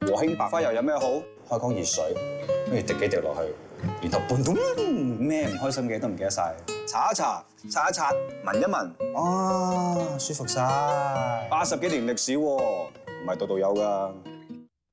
和興白花油有咩好？開缸熱水，跟住滴幾滴落去，然後半咩唔開心嘅都唔記得晒。搽一搽，擦一擦，聞一聞，啊，舒服晒。80幾年歷史喎，唔係度度有㗎。